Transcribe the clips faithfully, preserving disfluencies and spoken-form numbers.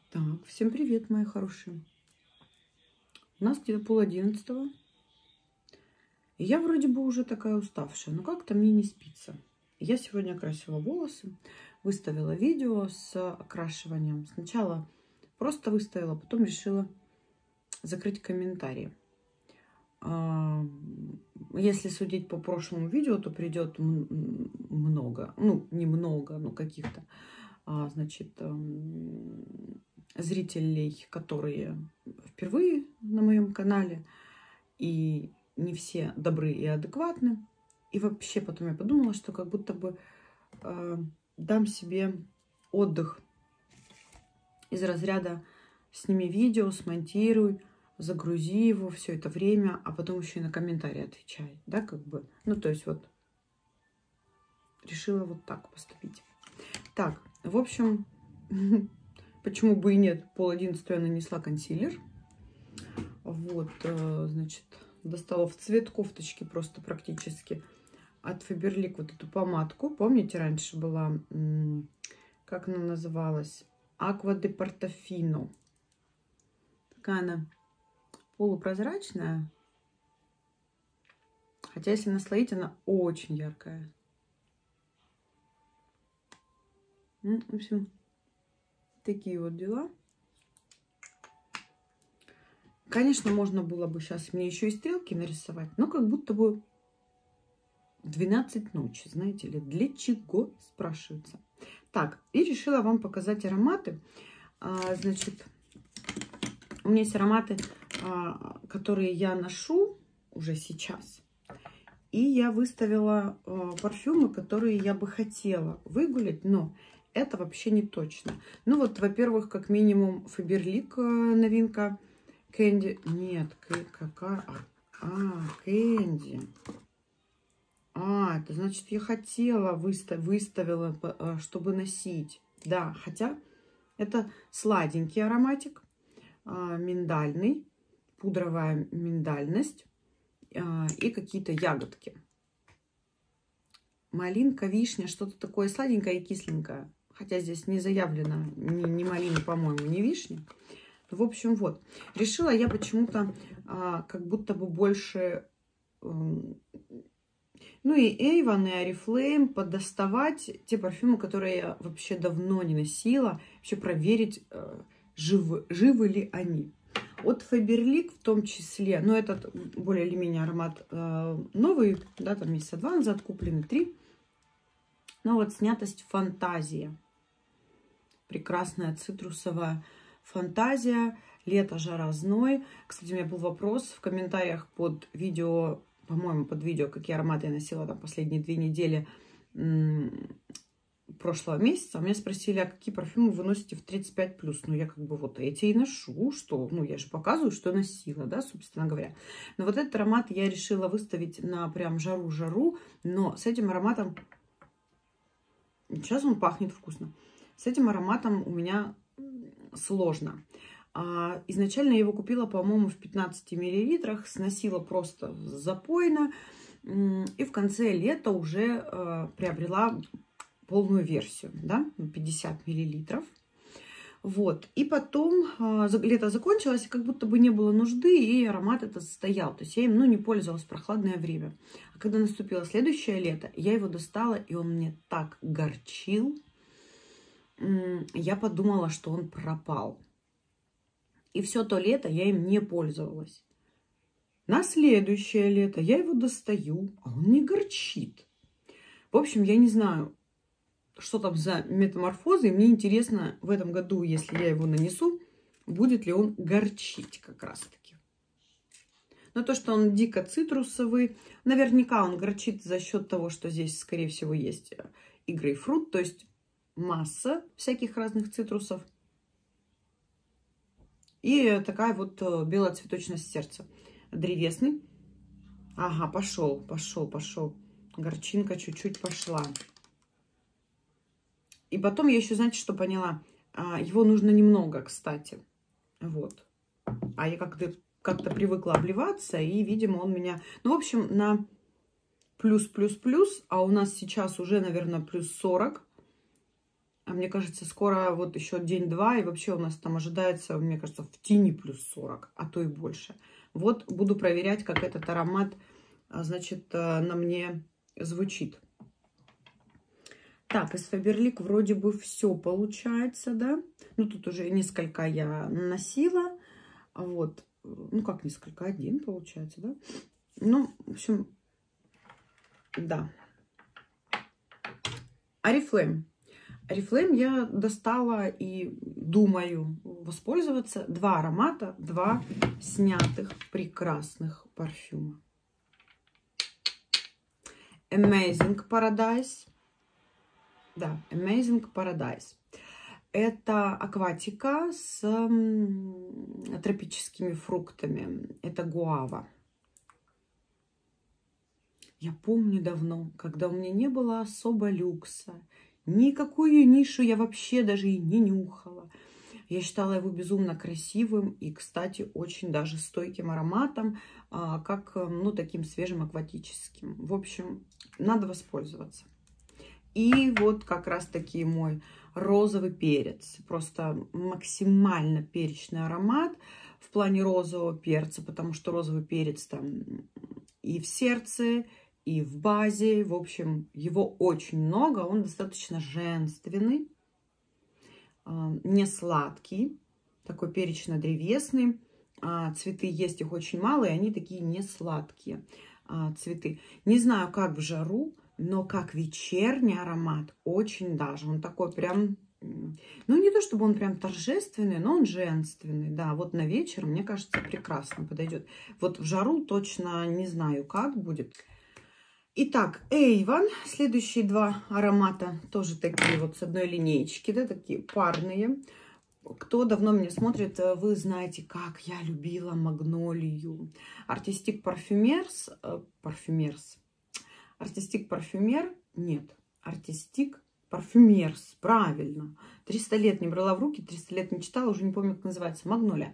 Так, всем привет, мои хорошие. У нас где-то пол одиннадцатого. И я вроде бы уже такая уставшая, но как-то мне не спится. Я сегодня окрасила волосы, выставила видео с окрашиванием. Сначала просто выставила, потом решила закрыть комментарии. Если судить по прошлому видео, то придет много, ну, немного, но каких-то, значит, зрителей, которые впервые на моем канале, и не все добры и адекватны. И вообще потом я подумала, что как будто бы э, дам себе отдых из разряда: сними видео, смонтируй, загрузи его все это время, а потом еще и на комментарии отвечай, да, как бы. Ну, то есть вот решила вот так поступить. Так, в общем, почему бы и нет, пол одиннадцатого я нанесла консилер. Вот, значит, достала в цвет кофточки просто практически от Faberlic вот эту помадку. Помните, раньше была, как она называлась? Аква де Портофино. Такая она полупрозрачная. Хотя, если наслоить, она очень яркая. Ну, в общем, такие вот дела. Конечно, можно было бы сейчас мне еще и стрелки нарисовать, но как будто бы двенадцать ночи, знаете ли, для чего, спрашивается. Так, и решила вам показать ароматы. А, значит, у меня есть ароматы, а, которые я ношу уже сейчас. И я выставила а, парфюмы, которые я бы хотела выгулять, но это вообще не точно. Ну вот, во-первых, как минимум Faberlic новинка. Кэнди. Нет, какая? А, Кэнди. А, это значит, я хотела, выстав, выставила, чтобы носить. Да, хотя это сладенький ароматик, миндальный, пудровая миндальность и какие-то ягодки. Малинка, вишня, что-то такое сладенькое и кисленькое. Хотя здесь не заявлено ни, ни малины, по-моему, ни вишни. В общем, вот. Решила я почему-то а, как будто бы больше... А, ну и Avon, и Oriflame подоставать те парфюмы, которые я вообще давно не носила. Вообще проверить, а, живы, живы ли они. От Faberlic в том числе, ну этот более или менее аромат а, новый, да, там месяца два назад куплены, три. Но вот снятость Фантазия. Прекрасная цитрусовая Фантазия, лето, жара, зной. Кстати, у меня был вопрос в комментариях под видео, по-моему, под видео, какие ароматы я носила там последние две недели прошлого месяца. Меня спросили, а какие парфюмы вы носите в тридцать пять плюс. Ну, я как бы вот эти и ношу, что, ну, я же показываю, что носила, да, собственно говоря. Но вот этот аромат я решила выставить на прям жару-жару, но с этим ароматом, сейчас он пахнет вкусно, с этим ароматом у меня сложно. А, изначально я его купила, по-моему, в пятнадцати миллилитрах, сносила просто запойно. И в конце лета уже а, приобрела полную версию, да, пятьдесят миллилитров. Вот. И потом а, лето закончилось, как будто бы не было нужды, и аромат этот стоял. То есть я им, ну, не пользовалась в прохладное время. А когда наступило следующее лето, я его достала, и он мне так горчил. Я подумала, что он пропал. И все то лето я им не пользовалась. На следующее лето я его достаю, а он не горчит. В общем, я не знаю, что там за метаморфозы. И мне интересно в этом году, если я его нанесу, будет ли он горчить как раз-таки. Но то, что он дико цитрусовый, наверняка он горчит за счет того, что здесь, скорее всего, есть и грейпфрут, то есть масса всяких разных цитрусов. И такая вот белая цветочность сердца. Древесный. Ага, пошел, пошел, пошел. Горчинка чуть-чуть пошла. И потом я еще, знаете, что поняла? Его нужно немного, кстати. Вот. А я как-то как-то привыкла обливаться, и, видимо, он меня... Ну, в общем, на плюс-плюс-плюс, а у нас сейчас уже, наверное, плюс сорок. А мне кажется, скоро вот еще день-два, и вообще у нас там ожидается, мне кажется, в тени плюс сорок, а то и больше. Вот буду проверять, как этот аромат, значит, на мне звучит. Так, из Faberlic вроде бы все получается, да? Ну, тут уже несколько я наносила. Вот. Ну, как несколько? Один получается, да? Ну, в общем, да. Oriflame. Oriflame я достала и думаю воспользоваться. Два аромата, два снятых прекрасных парфюма. Amazing Paradise. Да, Amazing Paradise. Это акватика с тропическими фруктами. Это гуава. Я помню давно, когда у меня не было особо люкса. Никакую нишу я вообще даже и не нюхала. Я считала его безумно красивым и, кстати, очень даже стойким ароматом, как, ну, таким свежим акватическим. В общем, надо воспользоваться. И вот как раз-таки мой розовый перец. Просто максимально перечный аромат в плане розового перца, потому что розовый перец там и в сердце, и в базе. В общем, его очень много. Он достаточно женственный, не сладкий, такой перечно-древесный. Цветы есть, их очень мало, и они такие не сладкие цветы. Не знаю, как в жару, но как вечерний аромат очень даже. Он такой прям, ну не то чтобы он прям торжественный, но он женственный. Да, вот на вечер, мне кажется, прекрасно подойдет. Вот в жару точно не знаю, как будет. Итак, Avon. Следующие два аромата тоже такие вот с одной линейки, да, такие парные. Кто давно меня смотрит, вы знаете, как я любила магнолию. Artistic Parfumers. Parfumers. Artistic Parfumer? Нет. Artistic Parfumers. Правильно. триста лет не брала в руки, триста лет не читала, уже не помню, как называется. Магнолия.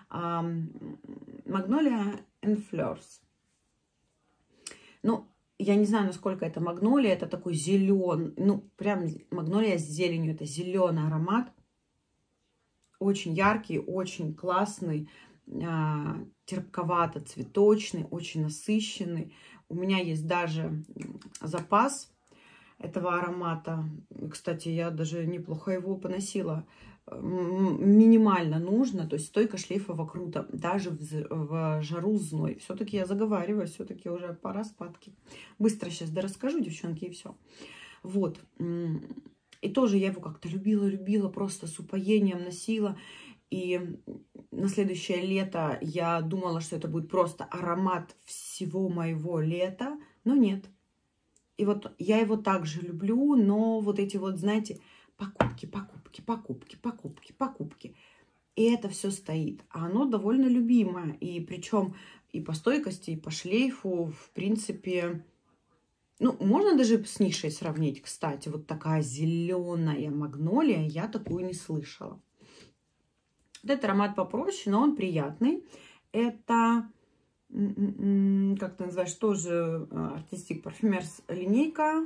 Магнолия and Flowers. Ну, я не знаю, насколько это магнолия. Это такой зеленый, ну, прям магнолия с зеленью. Это зеленый аромат. Очень яркий, очень классный, терпковато-цветочный, очень насыщенный. У меня есть даже запас этого аромата. Кстати, я даже неплохо его поносила. Минимально нужно, то есть стойка шлейфового круто, даже в, в жару зной. Все-таки я заговариваюсь, все-таки уже пора спадки. Быстро сейчас да расскажу, девчонки, и все. Вот. И тоже я его как-то любила-любила, просто с упоением носила. И на следующее лето я думала, что это будет просто аромат всего моего лета, но нет. И вот я его также люблю, но вот эти вот, знаете, покупки, покупки, покупки, покупки, покупки. И это все стоит. А оно довольно любимое. И причем и по стойкости, и по шлейфу, в принципе... Ну, можно даже с нишей сравнить, кстати. Вот такая зеленая магнолия, я такую не слышала. Вот этот аромат попроще, но он приятный. Это, как ты называешь, тоже Artistic Parfumers линейка.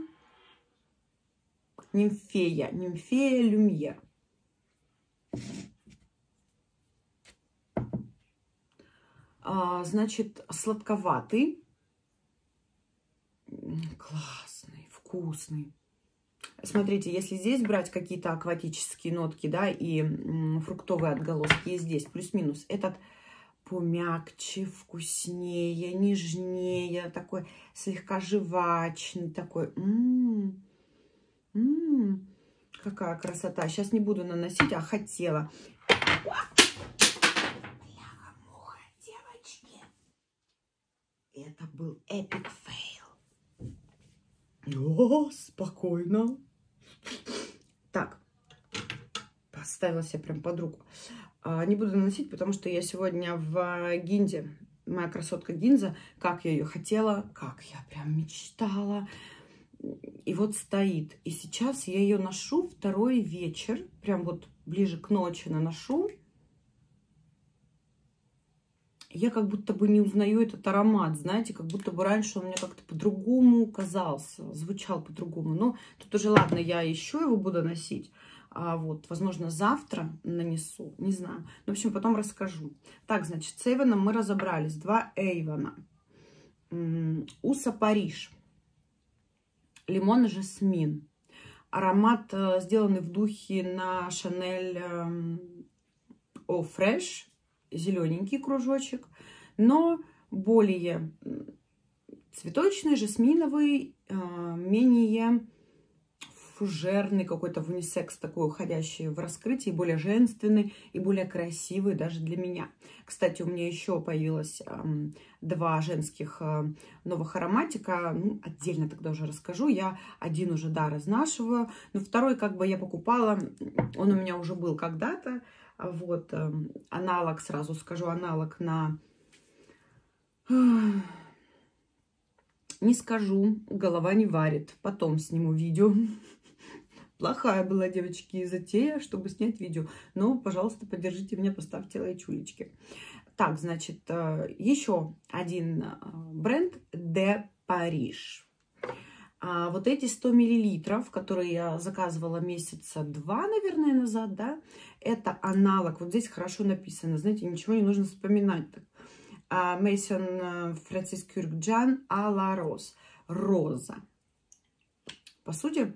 Нимфея. Нимфея Люмьер. А, значит, сладковатый. Классный, вкусный. Смотрите, если здесь брать какие-то акватические нотки, да, и фруктовые отголоски, есть здесь плюс-минус. Этот помягче, вкуснее, нежнее, такой слегка жвачный, такой. М-м-м, м-м, какая красота. Сейчас не буду наносить, а хотела. Бляха-муха, девочки. Это был эпик фейл. О, спокойно. Так, поставила себе прям под руку. А, не буду наносить, потому что я сегодня в Гинзе. Моя красотка Гинза. Как я ее хотела, как я прям мечтала. И вот стоит. И сейчас я ее ношу второй вечер. Прям вот ближе к ночи наношу. Я как будто бы не узнаю этот аромат, знаете, как будто бы раньше он мне как-то по-другому казался, звучал по-другому. Но тут уже, ладно, я еще его буду носить. А вот, возможно, завтра нанесу, не знаю. В общем, потом расскажу. Так, значит, с Эйвоном мы разобрались. Два Эйвона. Уса Париж. Лимон и жасмин. Аромат, сделанный в духе на Шанель О Фреш. Зелененький кружочек. Но более цветочный, жасминовый, менее фужерный, какой-то в унисекс такой, уходящий в раскрытие, более женственный и более красивый даже для меня. Кстати, у меня еще появилось эм, два женских э, новых ароматика. Ну, отдельно тогда уже расскажу. Я один уже, да, разнашиваю. Но второй как бы я покупала, он у меня уже был когда-то. Вот, э, аналог, сразу скажу, аналог на... Не скажу, голова не варит. Потом сниму видео. Плохая была, девочки, затея, чтобы снять видео. Но, пожалуйста, поддержите меня, поставьте лайчулечки. Так, значит, еще один бренд Де Париж. Вот эти сто миллилитров, которые я заказывала месяца два, наверное, назад, да, это аналог. Вот здесь хорошо написано, знаете, ничего не нужно вспоминать. Мейсон Франсис Кюркджан а ла Роз. Роза. По сути,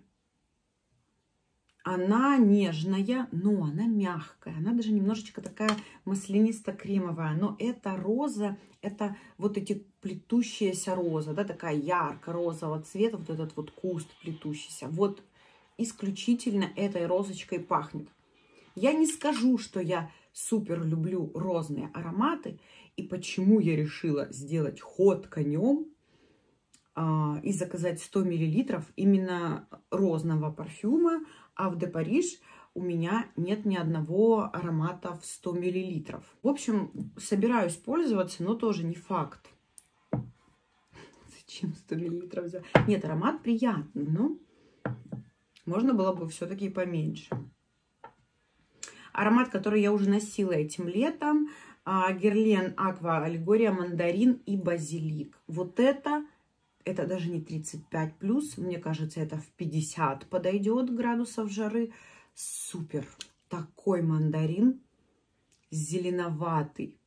она нежная, но она мягкая. Она даже немножечко такая маслянисто-кремовая. Но эта роза, это вот эти плетущаяся роза, да, такая ярко-розового цвета, вот этот вот куст плетущийся. Вот исключительно этой розочкой пахнет. Я не скажу, что я супер люблю розные ароматы. И почему я решила сделать ход конем а, и заказать сто миллилитров именно розного парфюма. А в Де Париж у меня нет ни одного аромата в сто миллилитров. В общем, собираюсь пользоваться, но тоже не факт. Зачем сто миллилитров взяла? Нет, аромат приятный, но можно было бы все-таки поменьше. Аромат, который я уже носила этим летом. Герлен Аква Аллегория, мандарин и базилик. Вот это, это даже не тридцать пять плюс, мне кажется, это в пятьдесят подойдет градусов жары. Супер. Такой мандарин, зеленоватый,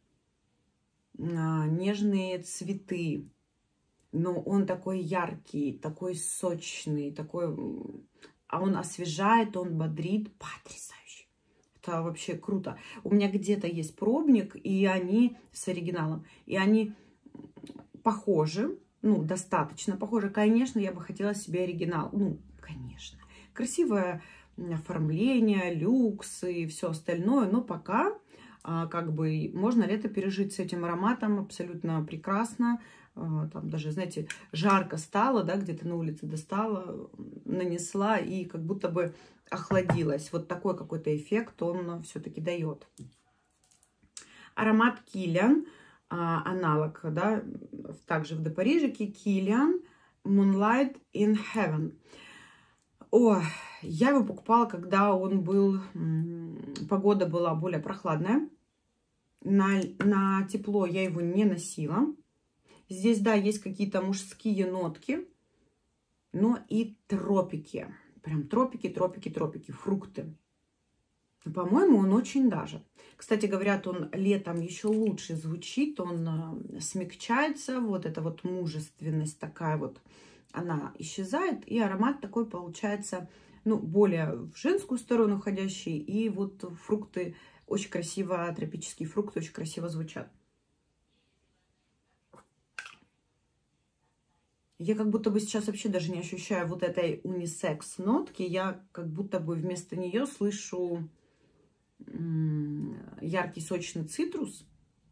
нежные цветы. Но он такой яркий, такой сочный, такой... А он освежает, он бодрит. Потрясающе. Это вообще круто. У меня где-то есть пробник, и они с оригиналом. И они похожи, ну, достаточно похожи. Конечно, я бы хотела себе оригинал. Ну, конечно. Красивое оформление, люкс и все остальное. Но пока, а, как бы, можно лето пережить с этим ароматом абсолютно прекрасно. А, там даже, знаете, жарко стало, да, где-то на улице достала, нанесла и как будто бы охладилась. Вот такой какой-то эффект он все-таки дает. Аромат Киллиан, аналог, да, также в Де Парижике. Киллиан Moonlight in Heaven. О, я его покупала, когда он был, погода была более прохладная. На, на тепло я его не носила. Здесь, да, есть какие-то мужские нотки, но и тропики. Прям тропики, тропики, тропики, фрукты. По-моему, он очень даже. Кстати, говорят, он летом еще лучше звучит, он смягчается. Вот эта вот мужественность такая вот, она исчезает. И аромат такой получается, ну, более в женскую сторону ходящий. И вот фрукты очень красиво, тропические фрукты очень красиво звучат. Я как будто бы сейчас вообще даже не ощущаю вот этой унисекс нотки. Я как будто бы вместо нее слышу яркий сочный цитрус.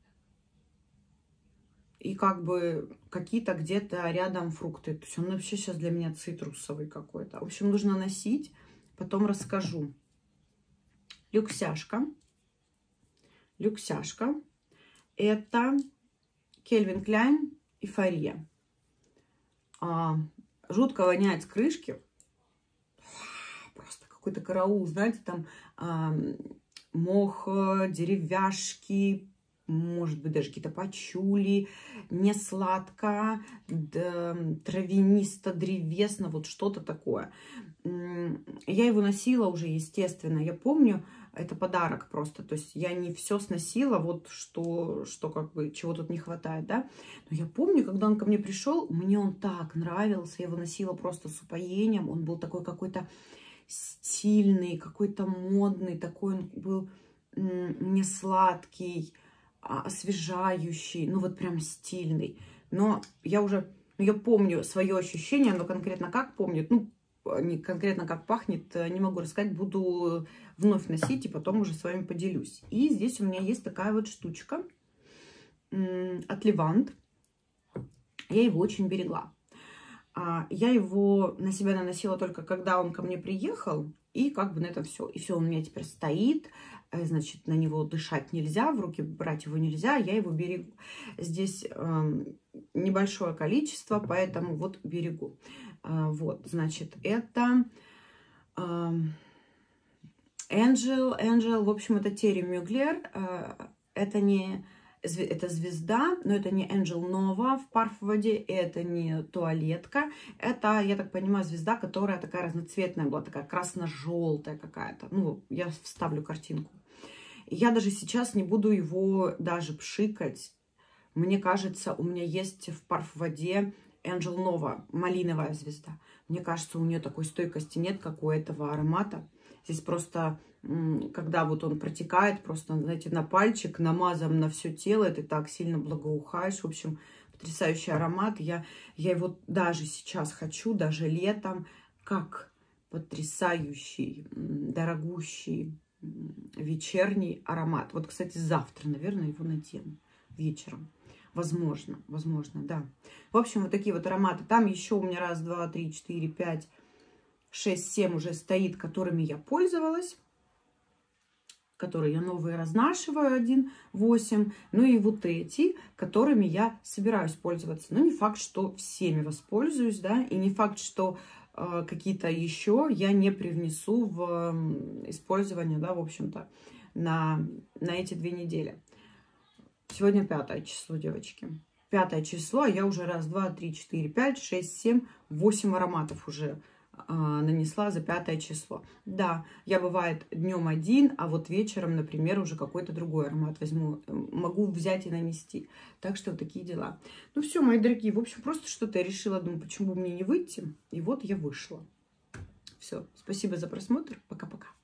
И как бы какие-то где-то рядом фрукты. То есть он вообще сейчас для меня цитрусовый какой-то. В общем, нужно носить. Потом расскажу. Люксяшка. Люксяшка. Это Calvin Klein Эйфория. А, жутко воняет с крышки. Просто какой-то караул, знаете, там а, мох, деревяшки, может быть, даже какие-то пачули, не сладко, да, травянисто, древесно, вот что-то такое. Я его носила уже, естественно, я помню, это подарок просто, то есть я не все сносила, вот что, что как бы, чего тут не хватает, да. Но я помню, когда он ко мне пришел, мне он так нравился, я его носила просто с упоением, он был такой какой-то стильный, какой-то модный, такой он был не сладкий, а освежающий, ну вот прям стильный. Но я уже, я помню свое ощущение, но конкретно как помню, ну, не конкретно как пахнет, не могу рассказать, буду вновь носить и потом уже с вами поделюсь. И здесь у меня есть такая вот штучка от Левант. Я его очень берегла. Я его на себя наносила только когда он ко мне приехал, и как бы на этом все. И все, он у меня теперь стоит, значит, на него дышать нельзя, в руки брать его нельзя, я его берегу. Здесь э, небольшое количество, поэтому вот берегу. Э, вот, значит, это э, Angel, Angel, в общем, это Терри Мюглер, э, это не... Это звезда, но это не Angel Nova в парф-воде, это не туалетка. Это, я так понимаю, звезда, которая такая разноцветная была, такая красно-желтая какая-то. Ну, я вставлю картинку. Я даже сейчас не буду его даже пшикать. Мне кажется, у меня есть в парф-воде Angel Nova, малиновая звезда. Мне кажется, у нее такой стойкости нет, как у этого аромата. Здесь просто... когда вот он протекает, просто, знаете, на пальчик, намазан на все тело, ты так сильно благоухаешь. В общем, потрясающий аромат. Я, я его даже сейчас хочу, даже летом, как потрясающий, дорогущий вечерний аромат. Вот, кстати, завтра, наверное, его надену вечером. Возможно, возможно, да. В общем, вот такие вот ароматы. Там еще у меня раз, два, три, четыре, пять, шесть, семь уже стоит, которыми я пользовалась, которые я новые разнашиваю, один, восемь. Ну и вот эти, которыми я собираюсь пользоваться. Но не факт, что всеми воспользуюсь, да, и не факт, что э, какие-то еще я не привнесу в э, использование, да, в общем-то, на, на эти две недели. Сегодня пятое число, девочки. Пятое число, а я уже раз, два, три, четыре, пять, шесть, семь, восемь ароматов уже нанесла за пятое число. Да, я бывает днем один, а вот вечером, например, уже какой-то другой аромат возьму. Могу взять и нанести. Так что вот такие дела. Ну все, мои дорогие, в общем, просто что-то я решила, думаю, почему бы мне не выйти. И вот я вышла. Все, спасибо за просмотр. Пока-пока.